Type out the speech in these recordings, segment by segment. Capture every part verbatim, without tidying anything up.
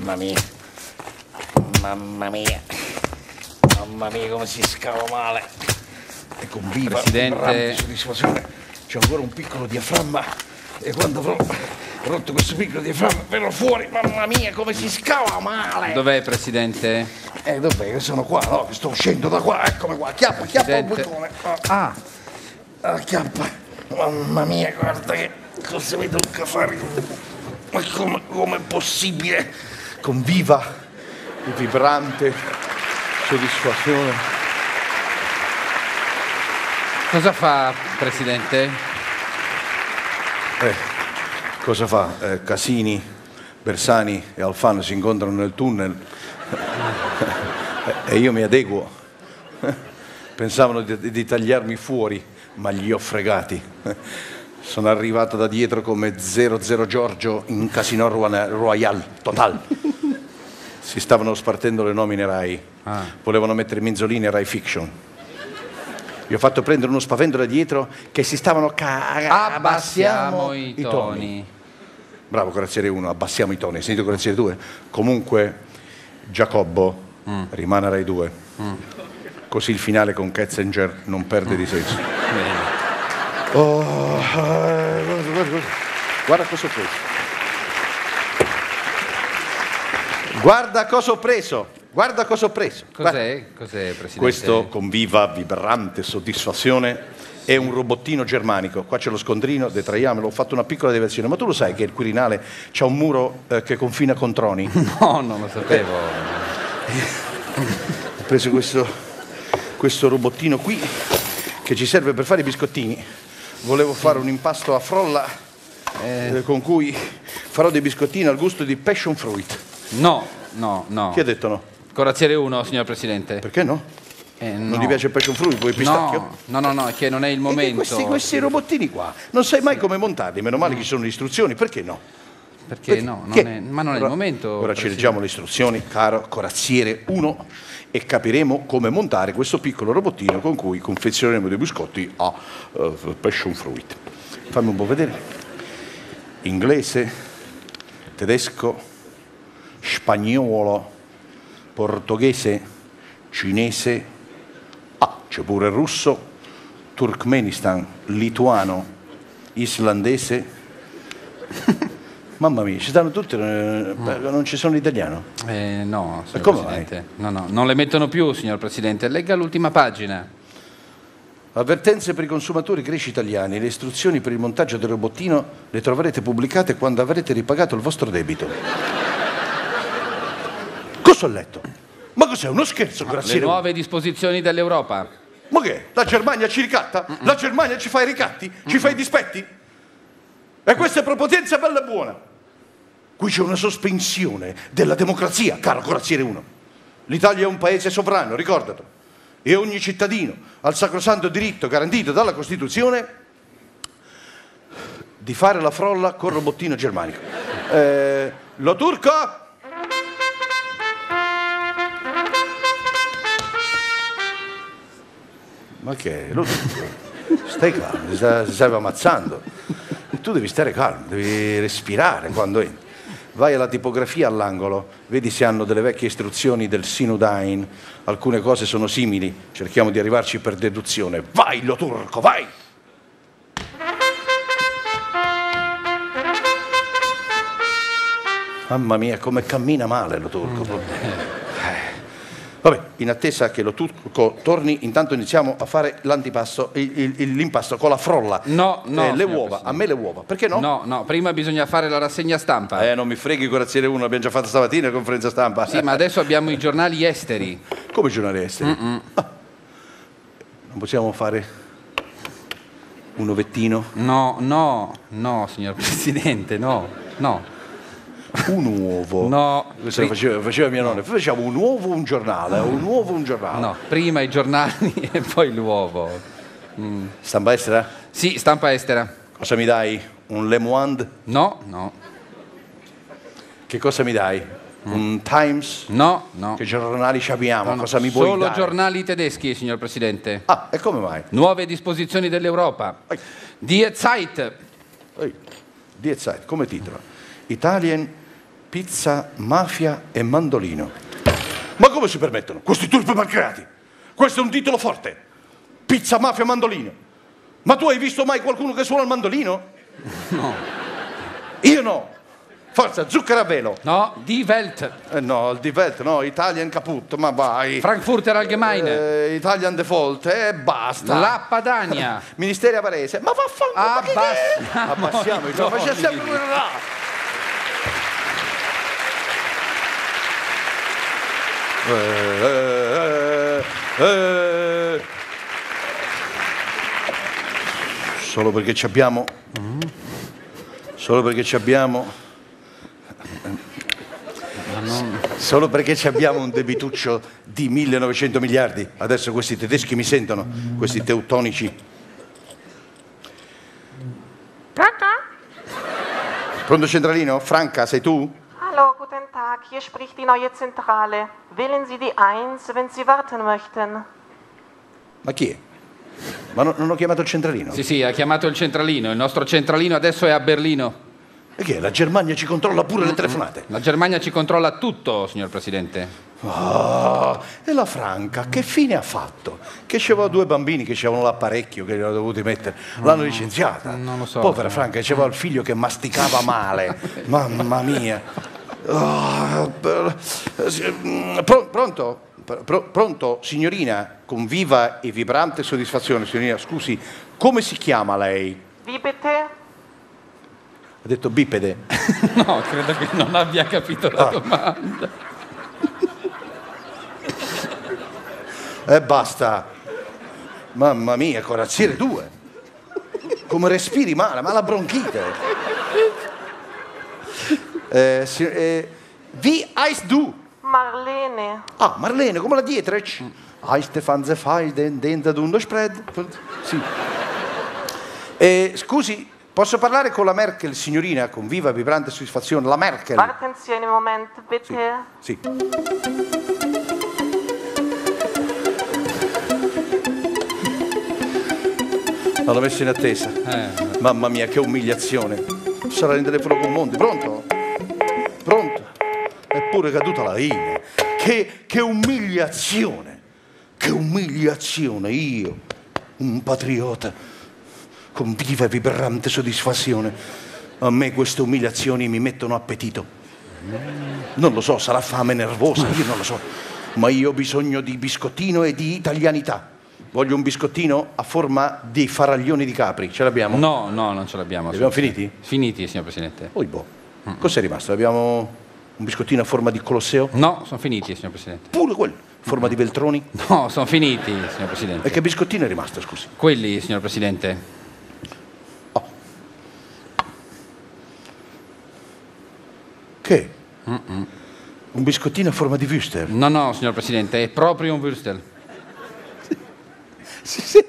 mamma mia, mamma mia, mamma mia come si scava male. E con viva Presidente... soddisfazione c'è ancora un piccolo diaframma e quando avrò rotto questo piccolo diaframma verrò fuori, mamma mia come si scava male. Dov'è, Presidente? Eh dov'è che sono qua, no? Che sto uscendo da qua, eccomi qua, chiappa, chiappa un Presidente. bottone. Ah, Ah, ah, chiappa, mamma mia guarda che cosa mi tocca fare. Ma come, com'è possibile? Con viva e vibrante soddisfazione. cosa fa, Presidente? Eh, cosa fa? Eh, Casini, Bersani e Alfano si incontrano nel tunnel e io mi adeguo. Pensavano di, di tagliarmi fuori, ma li ho fregati. Sono arrivato da dietro come zero zero Giorgio in Casino Royale, total. Si stavano spartendo le nomine Rai. Ah. Volevano mettere Minzolini e Rai Fiction. Gli ho fatto prendere uno spavento da dietro che si stavano ca... Abbassiamo i toni. Bravo, Corazziere uno, abbassiamo i toni. Hai sentito Corazziere due? Comunque, Giacobbo mm. rimane a Rai due. Mm. Così il finale con Ketzinger non perde mm. di senso. Oh, eh, guarda, guarda, guarda cosa ho preso. Guarda cosa ho preso. Guarda cosa ho preso. Cos'è? Cos'è, Presidente? Questo, con viva, vibrante soddisfazione, è un robottino germanico. Qua c'è lo scondrino, detraiamolo, ho fatto una piccola deviazione. Ma tu lo sai che il Quirinale c'ha un muro eh, che confina con Troni? No, non lo sapevo. Ho preso questo, questo robottino qui che ci serve per fare i biscottini. Volevo fare un impasto a frolla eh. Eh, con cui farò dei biscottini al gusto di passion fruit. No, no, no. Chi ha detto no? Corazziere uno, signor Presidente. Perché no? Eh, non no. ti piace il passion fruit? Vuoi pistacchio? No, no, no, è che non è il momento. Questi, questi robottini qua, non sai mai come montarli, meno male che ci sono le istruzioni, perché no? Perché, perché no? Non è, ma non è ora, il momento. Ora ci leggiamo le istruzioni, caro Corazziere uno, e capiremo come montare questo piccolo robottino con cui confezioneremo dei biscotti a uh, passion fruit. Fammi un po' vedere. Inglese, tedesco, spagnolo, portoghese, cinese, ah, c'è pure il russo, Turkmenistan, lituano, islandese. Mamma mia, ci stanno tutte, eh, non ci sono l'italiano? Eh, no, signor come Presidente. No, no, non le mettono più, signor Presidente. Legga l'ultima pagina. Avvertenze per i consumatori greci italiani. Le istruzioni per il montaggio del robottino le troverete pubblicate quando avrete ripagato il vostro debito. Cosa ho letto? Ma cos'è, uno scherzo? No, le nuove disposizioni dell'Europa. Ma che? La Germania ci ricatta? Mm-mm. La Germania ci fa i ricatti? Mm-mm. Ci fa i dispetti? E questa è prepotenza bella e buona. Qui c'è una sospensione della democrazia, caro Corazziere uno. L'Italia è un paese sovrano, ricordatelo. E ogni cittadino ha il sacrosanto diritto garantito dalla Costituzione di fare la frolla col robottino germanico. Eh, lo turco? Ma che è? Lo turco? Stai calmo, si stava ammazzando. Tu devi stare calmo, devi respirare quando entri. Vai alla tipografia all'angolo, vedi se hanno delle vecchie istruzioni del Sinudain, alcune cose sono simili, cerchiamo di arrivarci per deduzione. Vai, lo turco, vai! Mamma mia, come cammina male lo turco. Vabbè, in attesa che lo turco torni, intanto iniziamo a fare l'antipasto, il, il, l'impasto con la frolla. No, no. Eh, le uova, a me le uova. Perché no? No, no, prima bisogna fare la rassegna stampa. Eh, non mi freghi, Corazziere uno, l'abbiamo già fatto stamattina la conferenza stampa. Sì, ma adesso abbiamo i giornali esteri. Come giornali esteri? Ah, non possiamo fare un ovettino? No, no, no, signor Presidente, no, no. Un uovo? No. Questo lo faceva, faceva mia nonna. Facciamo un uovo, un giornale, un uovo, un giornale. No, prima i giornali e poi l'uovo. Mm. Stampa estera? Sì, stampa estera. Cosa mi dai? Un Le Monde? No, no. Che cosa mi dai? Mm. Un Times? No, no. Che giornali ci abbiamo? No, no. Cosa mi vuoi Solo dare? giornali tedeschi, signor Presidente. Ah, e come mai? Nuove disposizioni dell'Europa. Ehi. Die Zeit. Ehi. Die Zeit, come titolo? Italien pizza, mafia e mandolino. Ma come si permettono questi turpi malcreati? Questo è un titolo forte. Pizza, mafia, mandolino. Ma tu hai visto mai qualcuno che suona il mandolino? No. Io no. Forza, zucchero a velo. No, Die Welt. Eh no, il Die Welt, no, Italian Caput, ma vai. Frankfurter Allgemeine. Eh, Italian Default, e eh, basta. La Padania. Ministero Varese. Ma vaffanculo, ma che è? Abbassiamo i toni. Ma c'è sempre una là. Eh, eh, eh. Solo perché ci abbiamo solo perché ci abbiamo non... solo perché ci abbiamo un debituccio di millenovecento miliardi. Adesso questi tedeschi mi sentono, questi teutonici. Pronto? Pronto centralino? Franca, sei tu? Hallo, guten Tag. Hier spricht die neue Zentrale. Wählen Sie die eins, wenn Sie warten möchten. Ma chi è? Ma no, non ho chiamato il centralino? Sì, sì, ha chiamato il centralino. Il nostro centralino adesso è a Berlino. E che? La Germania ci controlla pure le telefonate? La Germania ci controlla tutto, signor Presidente. Oh, e la Franca, che fine ha fatto? Che c'aveva due bambini che c'avevano l'apparecchio che li hanno dovuti mettere. L'hanno licenziata. Non lo so. Povera Franca, c'aveva il figlio che masticava male. Mamma mia. Oh, Pr- pronto? Pr- pronto, signorina? Con viva e vibrante soddisfazione, signorina. Scusi, come si chiama lei? Wie bitte? Ha detto bipede. No, credo che non abbia capito la Ah. domanda. E basta. Mamma mia, corazziere due. Come respiri male, ma la bronchite. Eh, si, eh, wie heißt du? Marlene. Ah, Marlene, come la Dietrich. Heißt der Fanze Fai, den, den da dunno spread. Sì. Eh, scusi, posso parlare con la Merkel, signorina, con viva vibrante soddisfazione? La Merkel. Warten Sie einen Moment, bitte. Sì. L'ho messo in attesa. Eh. Mamma mia, che umiliazione. Sarà in telefono con Monti. Pronto? Pronto? Eppure caduta la linea. Che, che umiliazione. Che umiliazione. Io, un patriota, con viva e vibrante soddisfazione. A me queste umiliazioni mi mettono appetito. Non lo so, sarà fame nervosa, io non lo so. Ma io ho bisogno di biscottino e di italianità. Voglio un biscottino a forma di faraglioni di capri. Ce l'abbiamo? No, no, non ce l'abbiamo. Li abbiamo finiti? Finiti, signor Presidente. Poi boh. Cos'è rimasto? Abbiamo un biscottino a forma di Colosseo? No, sono finiti, signor Presidente. Pure quello. Forma di Veltroni? No, sono finiti, signor E Presidente. che biscottino è rimasto, scusi? Quelli, signor Presidente. Oh. Che? Mm-mm. Un biscottino a forma di Wüster? No, no, signor Presidente, è proprio un Würstel. Sì, sì.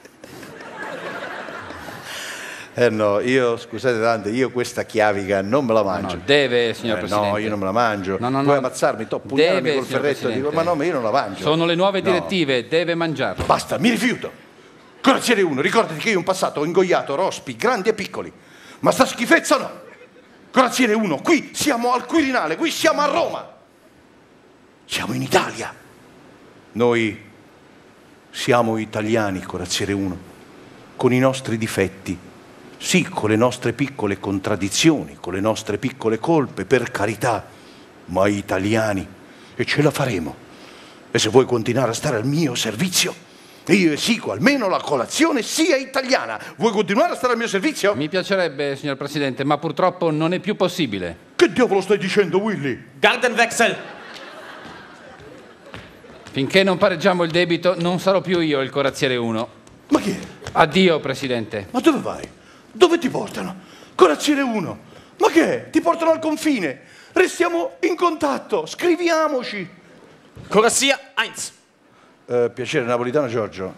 Eh no, io, scusate tante, io questa chiavica non me la mangio. No, deve, signor Eh, Presidente. no, io non me la mangio. No, no, no. Puoi ammazzarmi, to, pugnarmi Deve, col signor ferretto. Dico, Presidente. ma no, ma io non la mangio. Sono le nuove No. direttive, deve mangiarlo. Basta, mi rifiuto. Corazziere uno, ricordati che io in passato ho ingoiato rospi grandi e piccoli. Ma sta schifezza no. Corazziere uno, qui siamo al Quirinale, qui siamo a Roma. Siamo in Italia. Noi siamo italiani, corazziere uno, con i nostri difetti. Sì, con le nostre piccole contraddizioni, con le nostre piccole colpe, per carità, ma italiani. E ce la faremo. E se vuoi continuare a stare al mio servizio, io esigo almeno la colazione sia italiana. Vuoi continuare a stare al mio servizio? Mi piacerebbe, signor Presidente, ma purtroppo non è più possibile. Che diavolo stai dicendo, Willy? Gartenwechsel! Finché non pareggiamo il debito, non sarò più io il corazziere uno. Ma chi è? Addio, Presidente. Ma dove vai? Dove ti portano? Corazziere uno. Ma che è? Ti portano al confine. Restiamo in contatto, scriviamoci. Corazia eins. Eh, piacere napolitano, Giorgio.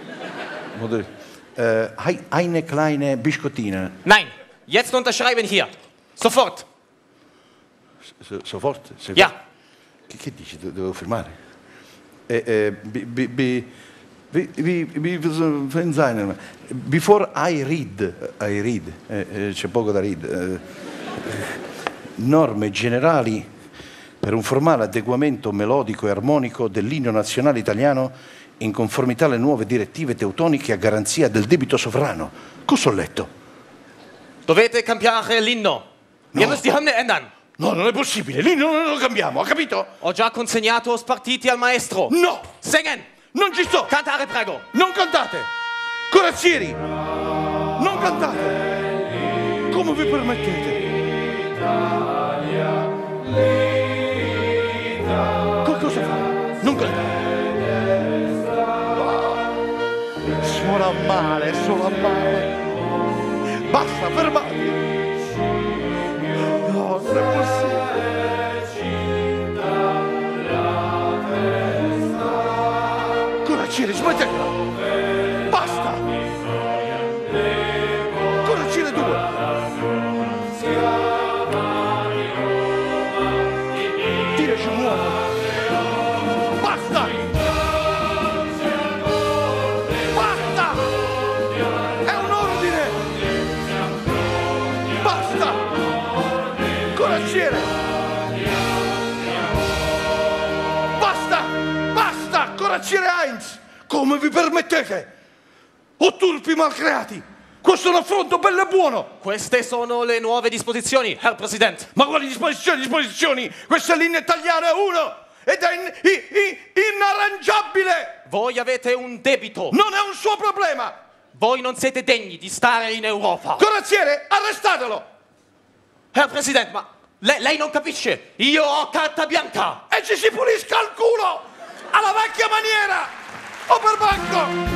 Eh, hai- eine kleine biscottina. Nein, jetzt unterschreiben hier. Sofort. So, so forte? Sei Ja. forte? Che, che dici? De- Devo firmare? Eh, eh, bi, bi, bi, bi, bi, bi, bi- Before I read, I read, eh, eh, c'è poco da read. Eh, norme generali per un formale adeguamento melodico e armonico dell'inno nazionale italiano in conformità alle nuove direttive teutoniche a garanzia del debito sovrano. Cosa ho letto? Dovete cambiare l'inno. No. Ihr müsst die Hymne ändern. No, non è possibile, l'inno non lo cambiamo, ha capito? Ho già consegnato spartiti al maestro. No, Singen. non ci sto. Cantare, prego. Non cantate. Corazzieri, non cantate. Come vi permettete? Cosa fate? Non cantate. Suona male, suona male. Basta, fermati. No, non è possibile. Corazzieri, smettetela. Basta. Corazzieri due. Dire ci muovo. Basta. Basta. È un ordine. Basta. Corazziere. Basta. Basta. Corazziere Heinz. Come vi permettete? O turpi malcreati. Questo è un affronto bello e buono. Queste sono le nuove disposizioni, Herr Präsident. Ma quali disposizioni, disposizioni? Questo è l'inno italiano, è uno. Ed è in, in, in, inarrangiabile. Voi avete un debito. Non è un suo problema. Voi non siete degni di stare in Europa. Corazziere, arrestatelo. Herr Präsident, ma lei, lei non capisce. Io ho carta bianca. E ci si pulisca il culo alla vecchia maniera. O per banco.